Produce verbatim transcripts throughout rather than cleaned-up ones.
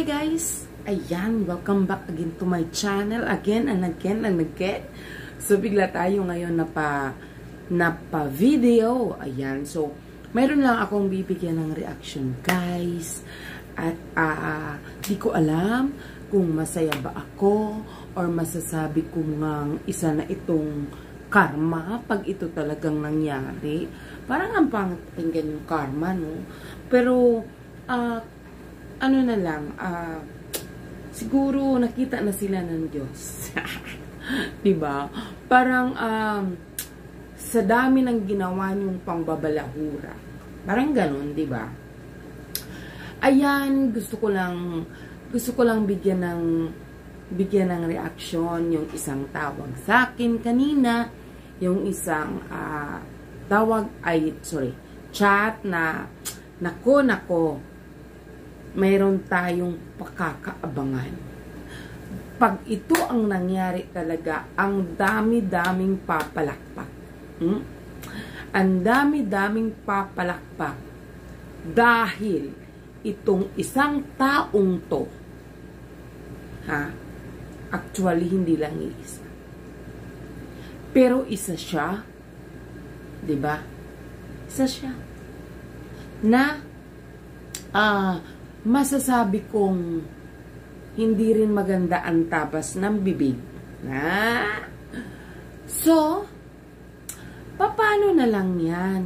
Hi guys! Ayan, welcome back again to my channel. Again and again and again. So, bigla tayo ngayon na pa, na pa video. Ayan, so, mayroon lang akong bibigyan ng reaction guys. At, ah, uh, di ko alam kung masaya ba ako or masasabi ko ngang isa na itong karma pag ito talagang nangyari. Parang ang pangtinggan yung karma, no? Pero, ah, uh, ano na lang, ah, uh, siguro nakita na sila ng Diyos. Diba? Parang, um, sa dami ng ginawa niyong pangbabalahura. Parang ganun, diba? Ayan, gusto ko lang, gusto ko lang bigyan ng, bigyan ng reaksyon yung isang tawag sa akin kanina, yung isang, ah, uh, tawag, ay, sorry, chat na, nako, nako, mayroon tayong pakakaabangan. Pag ito ang nangyari talaga, ang dami-daming papalakpak. Hmm? Ang dami-daming papalakpak. Dahil itong isang taong to, ha? Actually, hindi lang iisa. Pero isa siya, diba? Isa siya. Na, ah, uh, masasabi kong hindi rin maganda ang tabas ng bibig. Na? So, paano na lang yan?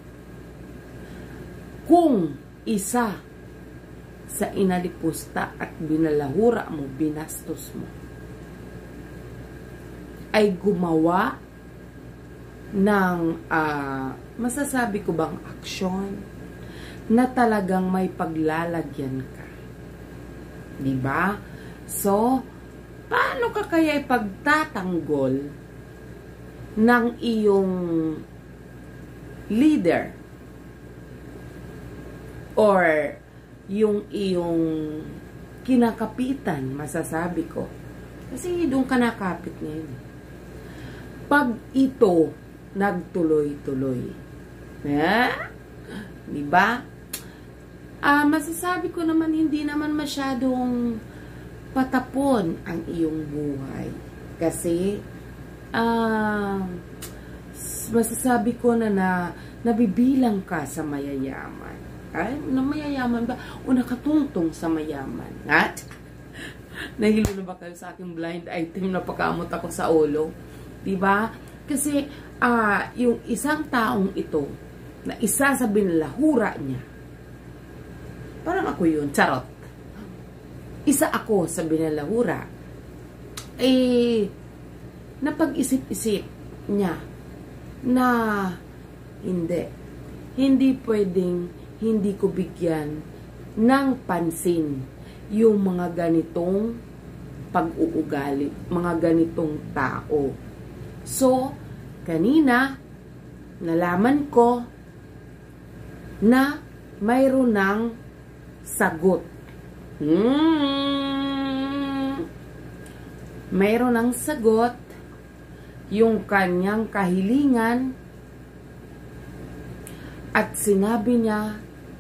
Kung isa sa inalipusta at binalahura mo, binastos mo, ay gumawa ng, uh, masasabi ko bang aksyon, na talagang may paglalagyan ka. Diba? So, paano ka kaya ipagtatanggol ng iyong leader? Or yung iyong kinakapitan, masasabi ko. Kasi doon ka nakapit ngayon. Pag ito nagtuloy-tuloy. Eh? Diba? Ah, masasabi ko naman hindi naman masyadong patapon ang iyong buhay. Kasi ah, masasabi ko na, na nabibilang ka sa mayayaman. Ay, na mayayaman ba? O nakatungtong sa mayaman. At nahilo na ba kayo sa aking blind item na pagkamot ako sa ulo? Diba? Kasi ah, yung isang taong ito na isa sa binalahura niya, parang ako yun, charot. Isa ako sa binalahura. Eh, napag-isip-isip niya na hindi. Hindi pwedeng hindi ko bigyan ng pansin yung mga ganitong pag-uugali, mga ganitong tao. So, kanina, nalaman ko na mayroon ng sagot. Hmm. Mayroon ng sagot yung kanyang kahilingan at sinabi niya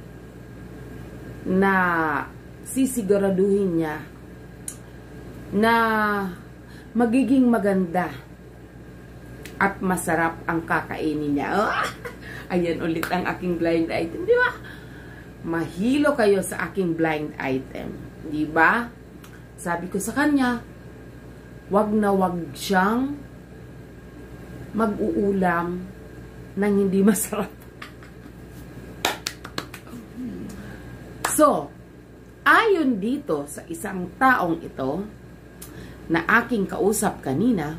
na sisiguraduhin niya na magiging maganda at masarap ang kakainin niya. Oh, ayan ulit ang aking blind item, di ba? Mahilo kayo sa aking blind item. Diba? Sabi ko sa kanya, wag na wag siyang mag-uulam ng hindi masarap. So, ayon dito sa isang taong ito na aking kausap kanina,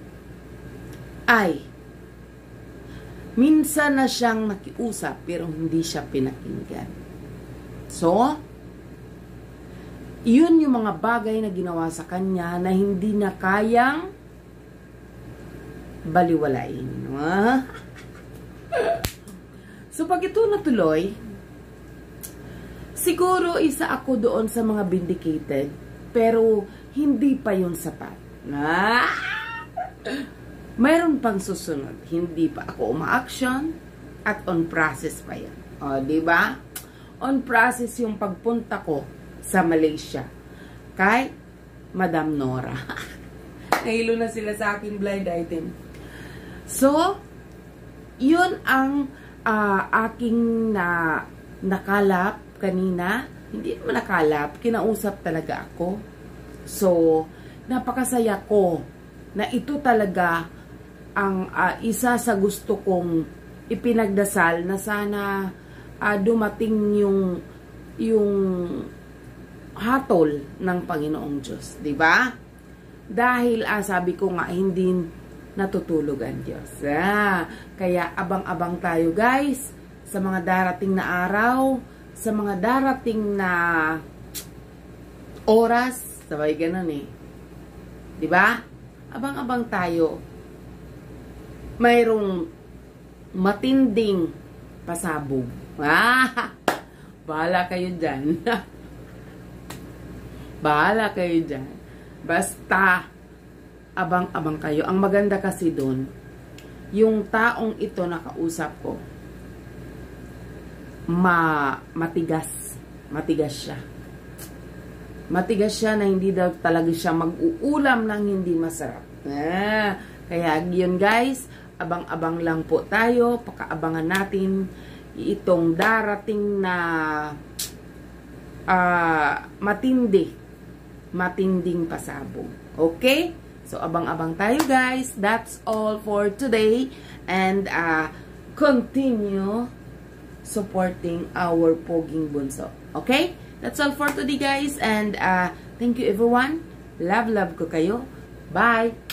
ay minsan na siyang nakiusap pero hindi siya pinakinggan. So, yun yung mga bagay na ginawa sa kanya na hindi na kayang baliwalain. So, pag ito natuloy, siguro isa ako doon sa mga vindicated, pero hindi pa yun sapat. Ah! Mayroon pang susunod. Hindi pa ako uma-action at on process pa yan. O, diba? On process yung pagpunta ko sa Malaysia. Kay Madam Nora. Nahilo na sila sa aking blind item. So, yun ang uh, aking na nakalap kanina. Hindi naman nakalap, kinausap talaga ako. So, napakasaya ko na ito talaga ang uh, isa sa gusto kong ipinagdasal na sana uh, dumating yung yung hatol ng Panginoong Diyos, di ba? Dahil ah, sabi ko nga hindi natutulog ang Diyos. Ah, kaya abang-abang tayo guys sa mga darating na araw, sa mga darating na oras, sabay ganun eh. 'Di ba? Abang-abang tayo. Mayroong matinding pasabog. Ah! Bahala kayo diyan. Bahala kayo diyan. Basta abang-abang kayo. Ang maganda kasi doon, yung taong ito nakausap ko, ma matigas. Matigas siya. Matigas siya na hindi daw talaga siya mag-uulam ng hindi masarap. Ah, kaya yun guys, abang-abang lang po tayo. Pakaabangan natin itong darating na uh, matindi. Matinding pasabog. Okay? So, abang-abang tayo guys. That's all for today. And uh, continue supporting our Poging Bunso. Okay? That's all for today guys. And uh, thank you everyone. Love, love ko kayo. Bye!